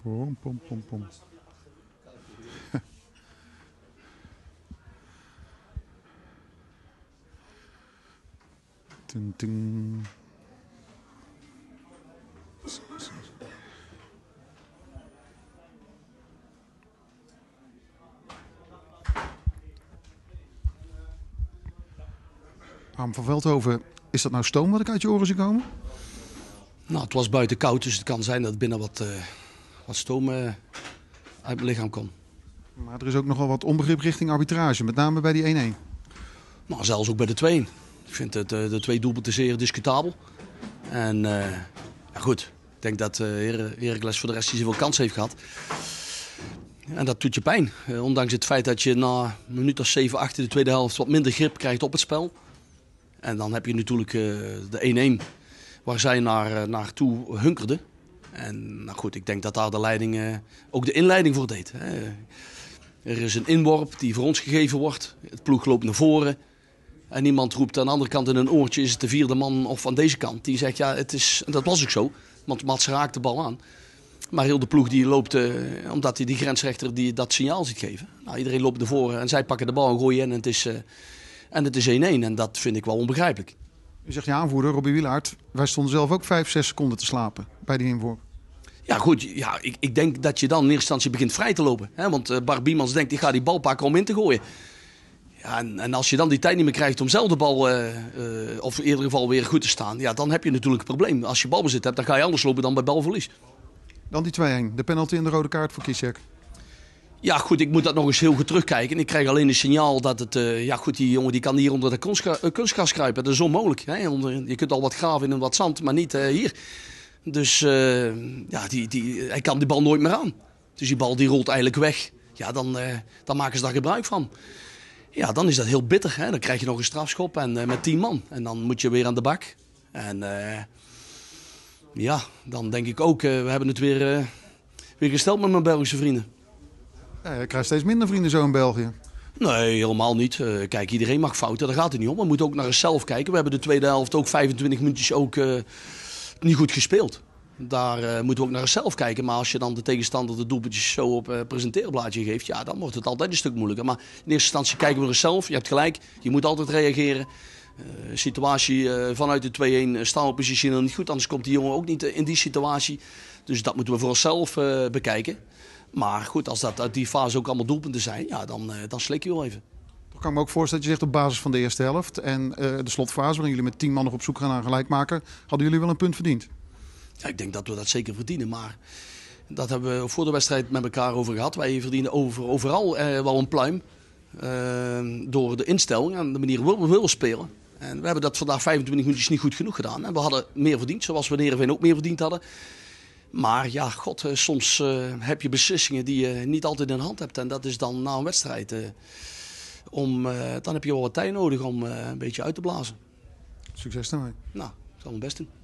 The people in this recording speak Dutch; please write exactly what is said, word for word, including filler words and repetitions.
Pom, pom, pom, pom. Dun, dun. Harm van Veldhoven, is dat nou stoom wat ik uit je oren zie komen? Nou, het was buiten koud, dus het kan zijn dat binnen wat, uh, wat stoom uh, uit mijn lichaam komt. Maar er is ook nogal wat onbegrip richting arbitrage, met name bij die één-één. Nou, zelfs ook bij de twee-één. Ik vind het, uh, de twee doelpunten zeer discutabel. En uh, ja, goed, ik denk dat uh, Her Heracles voor de rest niet zoveel kans heeft gehad. En dat doet je pijn. Uh, ondanks het feit dat je na een minuut of zeven, acht in de tweede helft wat minder grip krijgt op het spel. En dan heb je natuurlijk uh, de één-één waar zij naar, uh, naartoe hunkerden. En nou goed, ik denk dat daar de leiding, uh, ook de inleiding voor deed. Hè. Er is een inworp die voor ons gegeven wordt. Het ploeg loopt naar voren. En iemand roept aan de andere kant in een oortje, is het de vierde man of aan deze kant. Die zegt, ja, het is, en dat was ook zo. Want Mats raakt de bal aan. Maar heel de ploeg die loopt, uh, omdat hij die grensrechter die dat signaal ziet geven. Nou, iedereen loopt naar voren en zij pakken de bal en gooien in en het is uh, en het is één-één. En dat vind ik wel onbegrijpelijk. U zegt je aanvoerder, Robbie Wielaert, wij stonden zelf ook vijf, zes seconden te slapen bij die inworp. Ja goed, ja, ik, ik denk dat je dan in eerste instantie begint vrij te lopen. Hè? Want uh, Bart Biemans denkt, ik ga die bal pakken om in te gooien. Ja, en, en als je dan die tijd niet meer krijgt om zelf de bal, uh, uh, of in ieder geval weer goed te staan, ja, dan heb je natuurlijk een probleem. Als je balbezit hebt, dan ga je anders lopen dan bij balverlies. Dan die twee-één, de penalty en de rode kaart voor Kisiek. Ja goed, ik moet dat nog eens heel goed terugkijken. Ik krijg alleen een signaal dat het, uh, ja goed, die jongen die kan hier onder de kunstga uh, kunstgras kruipen. Dat is onmogelijk. Hè? Onder, je kunt al wat graven in en wat zand, maar niet uh, hier. Dus uh, ja, die, die, hij kan die bal nooit meer aan. Dus die bal die rolt eigenlijk weg. Ja, dan, uh, dan maken ze daar gebruik van. Ja, dan is dat heel bitter. Hè? Dan krijg je nog een strafschop en, uh, met tien man. En dan moet je weer aan de bak. En uh, ja, dan denk ik ook, uh, we hebben het weer, uh, weer gesteld met mijn Belgische vrienden. Ja, je krijgt steeds minder vrienden zo in België. Nee, helemaal niet. Uh, kijk, iedereen mag fouten, daar gaat het niet om. We moeten ook naar onszelf kijken. We hebben de tweede helft ook vijfentwintig minuutjes ook uh, niet goed gespeeld. Daar uh, moeten we ook naar onszelf kijken. Maar als je dan de tegenstander de doelpuntjes zo op uh, presenteerblaadje geeft, ja, dan wordt het altijd een stuk moeilijker. Maar in eerste instantie kijken we naar onszelf. Je hebt gelijk, je moet altijd reageren. Uh, situatie uh, vanuit de twee-één staan we positioneel niet goed. Anders komt die jongen ook niet in die situatie. Dus dat moeten we voor onszelf uh, bekijken. Maar goed, als dat uit die fase ook allemaal doelpunten zijn, ja, dan, uh, dan slik je wel even. Toch kan ik me ook voorstellen dat je zegt op basis van de eerste helft en uh, de slotfase, waarin jullie met tien man nog op zoek gaan naar gelijkmaker, hadden jullie wel een punt verdiend? Ja, ik denk dat we dat zeker verdienen, maar dat hebben we voor de wedstrijd met elkaar over gehad. Wij verdienen over, overal uh, wel een pluim uh, door de instelling en de manier waarop we willen spelen. En we hebben dat vandaag vijfentwintig minuutjes niet goed genoeg gedaan. En we hadden meer verdiend, zoals we in Heerenveen ook meer verdiend hadden. Maar ja, god, soms uh, heb je beslissingen die je niet altijd in de hand hebt. En dat is dan na een wedstrijd. Uh, om, uh, dan heb je wel wat tijd nodig om uh, een beetje uit te blazen. Succes daarmee. Nou, ik zal mijn best doen.